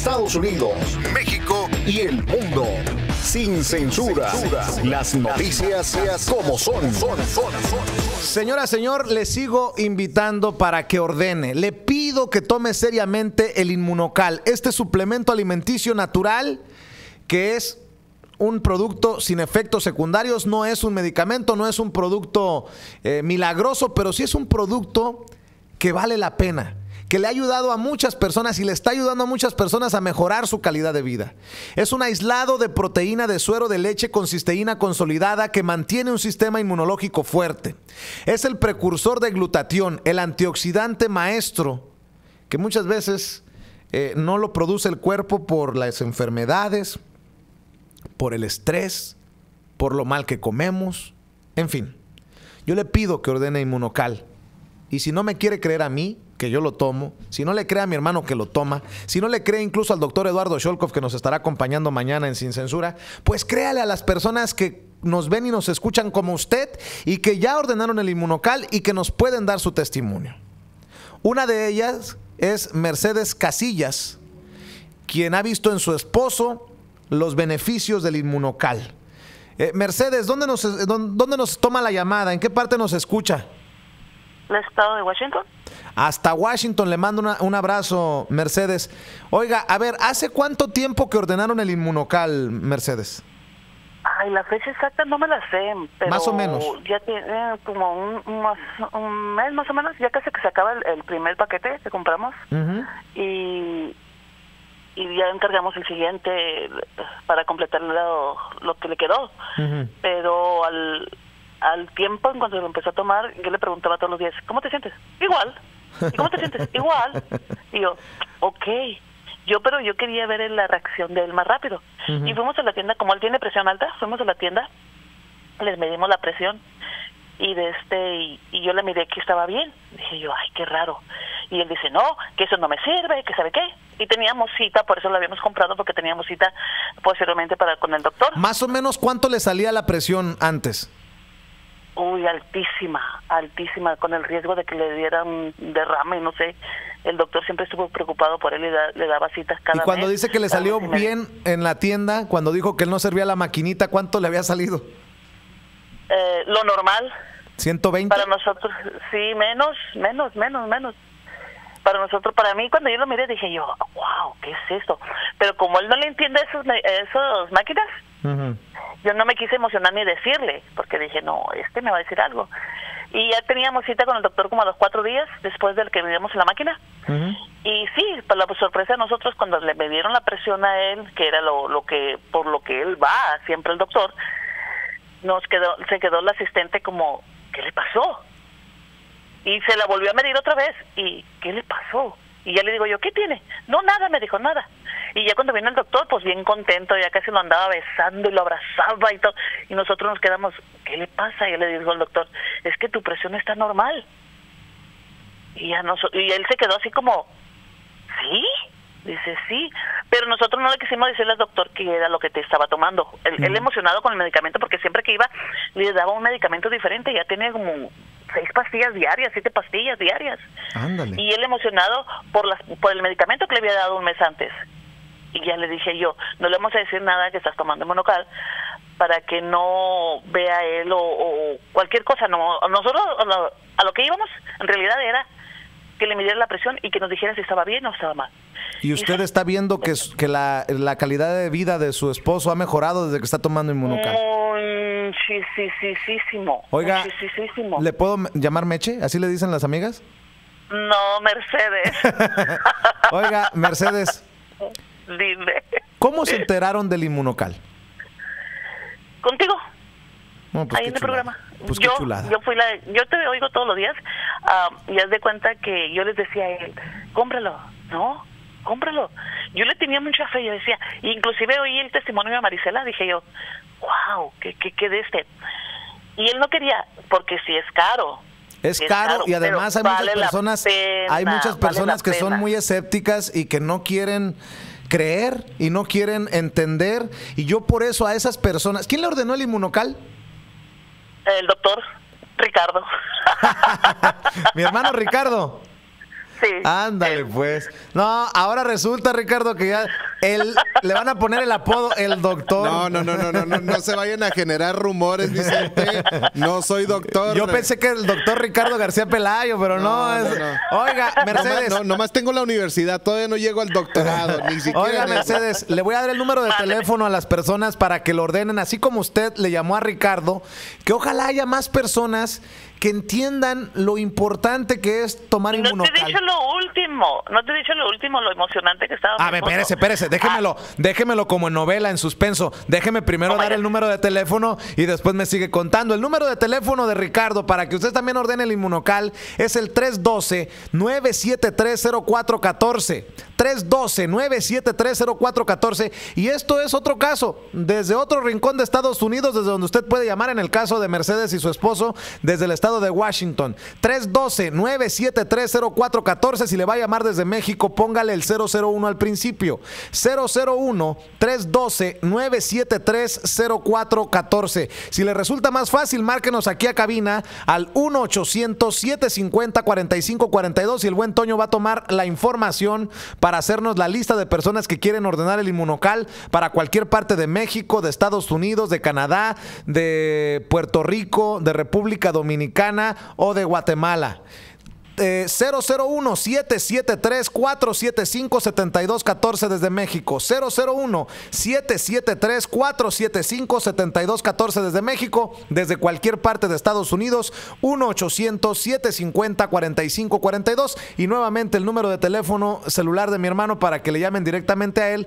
Estados Unidos, México y el mundo. Sin censura. Las noticias como son. Señora, señor, le sigo invitando para que ordene. Le pido que tome seriamente el Inmunocal, este suplemento alimenticio natural que es un producto sin efectos secundarios, no es un medicamento, no es un producto milagroso, pero sí es un producto que vale la pena, que le ha ayudado a muchas personas y le está ayudando a muchas personas a mejorar su calidad de vida. Es un aislado de proteína de suero de leche con cisteína consolidada que mantiene un sistema inmunológico fuerte. Es el precursor de glutatión, el antioxidante maestro, que muchas veces no lo produce el cuerpo por las enfermedades, por el estrés, por lo mal que comemos, en fin. Yo le pido que ordene Inmunocal. Y si no me quiere creer a mí, que yo lo tomo, si no le cree a mi hermano que lo toma, si no le cree incluso al doctor Eduardo Sholkov que nos estará acompañando mañana en Sin Censura, pues créale a las personas que nos ven y nos escuchan como usted y que ya ordenaron el Inmunocal y que nos pueden dar su testimonio. Una de ellas es Mercedes Casillas, quien ha visto en su esposo los beneficios del Inmunocal. Mercedes, ¿dónde nos toma la llamada? ¿En qué parte nos escucha? ¿El estado de Washington? Hasta Washington, le mando un abrazo, Mercedes. Oiga, a ver, ¿hace cuánto tiempo que ordenaron el Inmunocal, Mercedes? Ay, la fecha exacta no me la sé, pero más o menos. Ya tiene como un mes más o menos, ya casi que se acaba el primer paquete que compramos. Y ya encargamos el siguiente para completar lo que le quedó. Pero al tiempo, en cuanto lo empezó a tomar, yo le preguntaba todos los días, ¿cómo te sientes? Igual. ¿Y cómo te sientes? Igual. Y yo, ok. Pero yo quería ver la reacción de él más rápido. Y fuimos a la tienda, como él tiene presión alta, fuimos a la tienda, les medimos la presión y yo le miré que estaba bien. Dije yo, ay, qué raro. Y él dice, no, que eso no me sirve, que sabe qué. Y teníamos cita, por eso lo habíamos comprado, porque teníamos cita posteriormente con el doctor. Más o menos, ¿cuánto le salía la presión antes? Uy, altísima, con el riesgo de que le diera un derrame, no sé. El doctor siempre estuvo preocupado por él y le daba citas cada mes. Y cuando dice que le salió bien en la tienda, cuando dijo que él no servía la maquinita, ¿cuánto le había salido? Lo normal. ¿120? Para nosotros, sí, menos. Para mí, cuando yo lo miré, dije yo, wow, ¿qué es esto? Pero como él no le entiende esas máquinas, yo no me quise emocionar ni decirle, porque dije, no, me va a decir algo. Y ya teníamos cita con el doctor como a los 4 días después del que midimos en la máquina. Y sí, para la sorpresa de nosotros, cuando le midieron la presión a él, que era por lo que él va siempre el doctor, se quedó el asistente como, ¿qué le pasó? Y se la volvió a medir otra vez. ¿Y qué le pasó? Y ya le digo yo, ¿qué tiene? No, nada, me dijo, nada. Y ya cuando vino el doctor, pues bien contento, ya casi lo andaba besando y lo abrazaba y todo. Y nosotros nos quedamos, ¿qué le pasa? Y yo le digo al doctor, es que tu presión está normal. Y él se quedó así como, ¿sí? Dice, sí. Pero nosotros no le quisimos decirle al doctor que era lo que te estaba tomando. Él emocionado con el medicamento, porque siempre que iba, le daba un medicamento diferente. Ya tenía como 6 pastillas diarias, 7 pastillas diarias. Ándale. Y él emocionado por el medicamento que le había dado un mes antes. Y ya le dije yo, no le vamos a decir nada que estás tomando Inmunocal para que no vea él o cualquier cosa. No, nosotros a lo que íbamos en realidad era que le midiera la presión y que nos dijera si estaba bien o estaba mal. ¿Y usted está viendo que la calidad de vida de su esposo ha mejorado desde que está tomando Inmunocal? Muchísimo. Oiga, muchísimo. ¿le puedo llamar Meche? ¿Así le dicen las amigas? No, Mercedes. Oiga, Mercedes. Dime. ¿Cómo se enteraron del Inmunocal? Contigo. No, pues ahí en el programa. Pues qué chulada. Yo te oigo todos los días y haz de cuenta que yo les decía a él, cómpralo, ¿no? Cómpralo. Yo le tenía mucha fe, yo decía, inclusive oí el testimonio de Marisela, dije yo, wow, ¿qué de este? Y él no quería, porque sí es caro. Es caro y además hay muchas personas que son muy escépticas y que no quieren creer y no quieren entender, y yo por eso a esas personas... ¿Quién le ordenó el Inmunocal? El doctor Ricardo. Mi hermano Ricardo. Sí. Ándale, pues. No, ahora resulta, Ricardo, que ya le van a poner el apodo el doctor. No se vayan a generar rumores, Vicente. No soy doctor. Yo pensé que el doctor Ricardo García Pelayo, pero no. Oiga, Mercedes. Nomás tengo la universidad, todavía no llego al doctorado, ni siquiera. Oiga, Mercedes, le voy a dar el número de teléfono a las personas para que lo ordenen, así como usted le llamó a Ricardo, que ojalá haya más personas que entiendan lo importante que es tomar Inmunocal. No te he dicho lo último, lo emocionante que estaba. A ver, espérese, déjemelo como en novela, en suspenso. Déjeme primero dar el número de teléfono y después me sigue contando. El número de teléfono de Ricardo para que usted también ordene el Inmunocal es el 312-973-0414. 312-973-0414. Y esto es otro caso, desde otro rincón de Estados Unidos, desde donde usted puede llamar en el caso de Mercedes y su esposo, desde el estado de Washington. 312-973-0414. Si le va a llamar desde México, póngale el 001 al principio. 001-312-973-0414. Si le resulta más fácil, márquenos aquí a cabina al 1-800-750-4542 y el buen Toño va a tomar la información para hacernos la lista de personas que quieren ordenar el Inmunocal para cualquier parte de México, de Estados Unidos, de Canadá, de Puerto Rico, de República Dominicana o de Guatemala. 001-773-475-7214 desde México. 001-773-475-7214 desde México. Desde cualquier parte de Estados Unidos, 1-800-750-4542. Y nuevamente el número de teléfono celular de mi hermano para que le llamen directamente a él,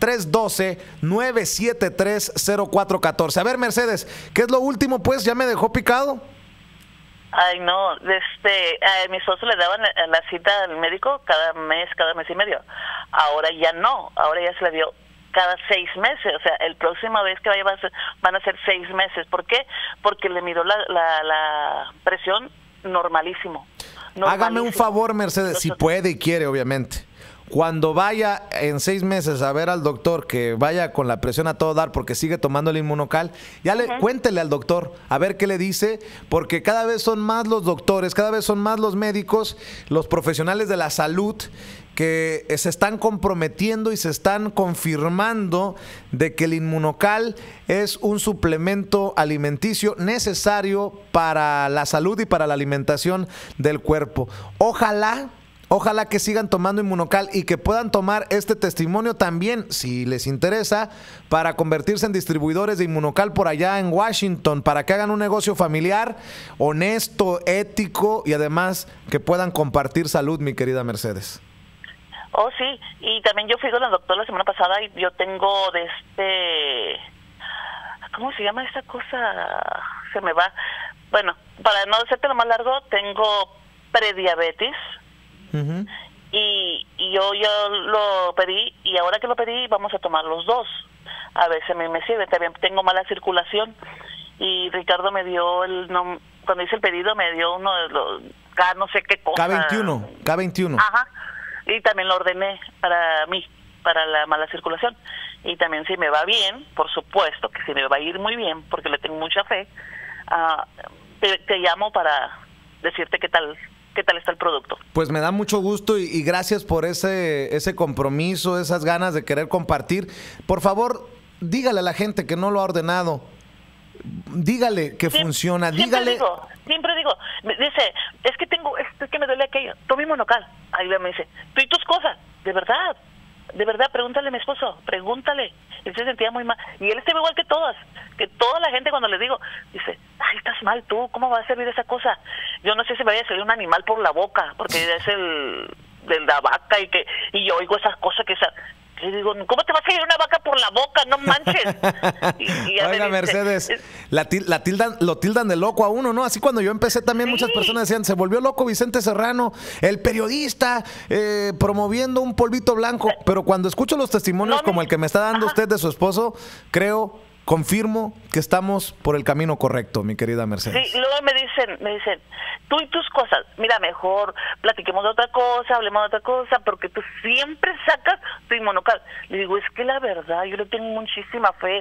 312-973-0414. A ver, Mercedes, ¿qué es lo último? Pues ya me dejó picado. Ay, no, a mi esposo le daban la cita al médico cada mes y medio. Ahora ya no, ahora ya se le dio cada 6 meses. O sea, el próxima vez que vaya van a ser 6 meses. ¿Por qué? Porque le miró la presión normalísimo. Hágame un favor, Mercedes, si puede y quiere, obviamente. Cuando vaya en 6 meses a ver al doctor, que vaya con la presión a todo dar porque sigue tomando el Inmunocal, ya cuéntele al doctor a ver qué le dice, porque cada vez son más los doctores, cada vez son más los médicos, los profesionales de la salud que se están comprometiendo y se están confirmando de que el Inmunocal es un suplemento alimenticio necesario para la salud y para la alimentación del cuerpo. Ojalá que sigan tomando Inmunocal y que puedan tomar este testimonio también, si les interesa, para convertirse en distribuidores de Inmunocal por allá en Washington, para que hagan un negocio familiar, honesto, ético y además que puedan compartir salud, mi querida Mercedes. Oh, sí, y también yo fui con el doctor la semana pasada y yo tengo ¿cómo se llama esta cosa? Se me va. Bueno, para no hacerte lo más largo, tengo prediabetes. Y yo lo pedí y ahora que lo pedí vamos a tomar los dos a ver si a mí me sirve. También tengo mala circulación y Ricardo me dio cuando hice el pedido me dio uno de los no sé qué cosa, K21. Ajá, y también lo ordené para mí, para la mala circulación. Y también si me va bien, por supuesto que si me va a ir muy bien porque le tengo mucha fe, te llamo para decirte qué tal está el producto. Pues me da mucho gusto y gracias por ese compromiso, esas ganas de querer compartir. Por favor, dígale a la gente que no lo ha ordenado, dígale que funciona, dígale. Siempre digo, dice, es que me duele aquello, toma Inmunocal. Ahí me dice, tú y tus cosas, de verdad, pregúntale a mi esposo, pregúntale. Él se sentía muy mal. Y él estaba igual que toda la gente cuando le digo, dice, ay, estás mal tú, ¿cómo va a servir esa cosa? Yo no sé si me vaya a salir un animal por la boca, porque es de la vaca y yo oigo esas cosas que le digo, ¿cómo te va a salir una vaca por la boca? No manches. Oiga, Mercedes, lo tildan de loco a uno, ¿no? Así cuando yo empecé también muchas personas decían, se volvió loco Vicente Serrano, el periodista, promoviendo un polvito blanco. Pero cuando escucho los testimonios como el que me está dando usted de su esposo, confirmo que estamos por el camino correcto, mi querida Mercedes. Sí, luego me dicen, tú y tus cosas, mira, mejor platiquemos de otra cosa, hablemos de otra cosa, porque tú siempre sacas tu Inmunocal. Le digo, es que la verdad, yo le tengo muchísima fe.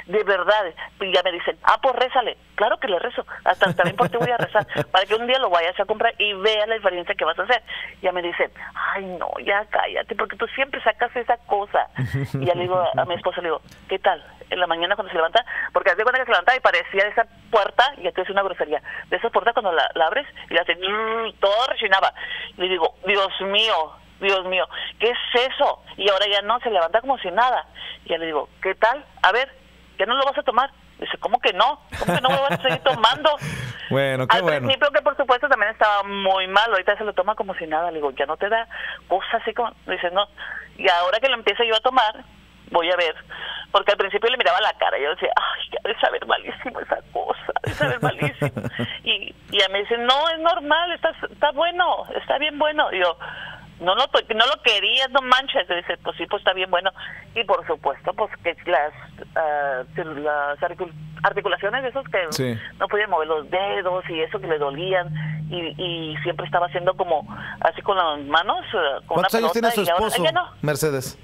de verdad. Y ya me dicen, pues rézale. Claro que le rezo, hasta también por ti voy a rezar, para que un día lo vayas a comprar y veas la diferencia que vas a hacer. Ya me dicen, ay no, ya cállate, porque tú siempre sacas esa cosa. Y ya le digo a mi esposa, le digo, ¿qué tal? En la mañana cuando se levanta, porque hace cuenta que se levanta y parecía esa puerta, y entonces una grosería, de esa puerta cuando la abres y la hace, todo rechinaba. Y le digo, Dios mío, ¿qué es eso? Y ahora ya no, se levanta como si nada. Y ya le digo, ¿qué tal? A ver, ¿ya no lo vas a tomar? Dice, ¿cómo que no? ¿Cómo que no me vas a seguir tomando? Bueno, qué bueno. Al principio, que por supuesto también estaba muy mal, ahorita se lo toma como si nada. Le digo, ¿ya no te da cosas así como? Dice, no. Y ahora que lo empiezo yo a tomar, voy a ver. Porque al principio le miraba la cara y yo decía, ay, ya debe saber malísimo esa cosa, debe saber malísimo. Y ya me dice, no, es normal, está bueno, está bien bueno. Y yo, no lo querías, no manches. Y dice, pues sí, pues está bien bueno. Y por supuesto, pues que las articulaciones, esos que sí, no podían mover los dedos y eso que le dolían. Y siempre estaba haciendo como así con las manos. Con ¿cuántos años tiene su esposo, no. Mercedes?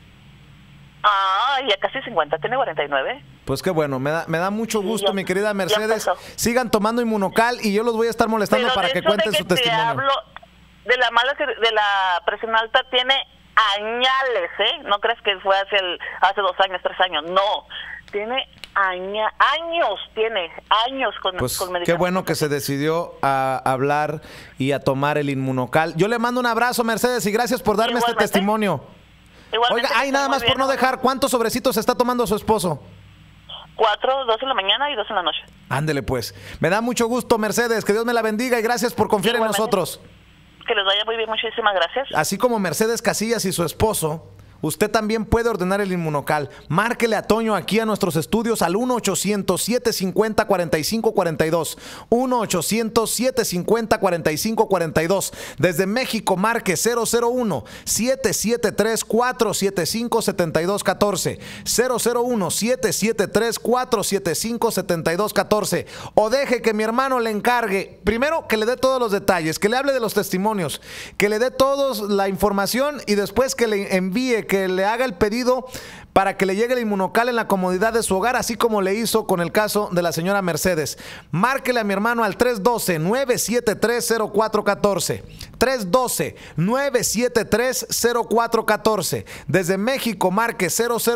Ya casi 50, tiene 49. Pues qué bueno, me da mucho gusto, mi querida Mercedes. Sigan tomando Inmunocal y yo los voy a estar molestando para que cuenten su testimonio. Hablo de la presión alta, tiene añales, ¿eh? No crees que fue hace 2 años, 3 años, no. Tiene años con medicamentos. Qué bueno que se decidió a hablar y a tomar el Inmunocal. Yo le mando un abrazo, Mercedes, y gracias por darme este testimonio. Igualmente. Oiga, nada más por no dejar, ¿cuántos sobrecitos está tomando su esposo? 4, 2 en la mañana y 2 en la noche. Ándele pues. Me da mucho gusto, Mercedes, que Dios me la bendiga y gracias por confiar en nosotros. Que les vaya muy bien, muchísimas gracias. Así como Mercedes Casillas y su esposo, usted también puede ordenar el Inmunocal. Márquele a Toño aquí a nuestros estudios al 1-800-750-4542. 1-800-750-4542. Desde México, marque 001-773-475-7214. 001-773-475-7214. O deje que mi hermano le encargue, primero que le dé todos los detalles, que le hable de los testimonios, que le dé toda la información y después que le envíe, que le haga el pedido para que le llegue el Inmunocal en la comodidad de su hogar, así como le hizo con el caso de la señora Mercedes. Márquele a mi hermano al 312-973-0414. 312-973-0414. Desde México, marque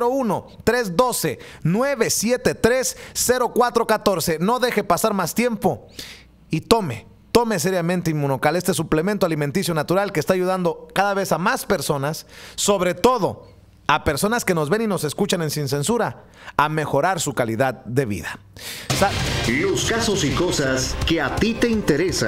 001-312-973-0414. No deje pasar más tiempo y tome seriamente Inmunocal, este suplemento alimenticio natural que está ayudando cada vez a más personas, sobre todo a personas que nos ven y nos escuchan en Sin Censura, a mejorar su calidad de vida. Los casos y cosas que a ti te interesan.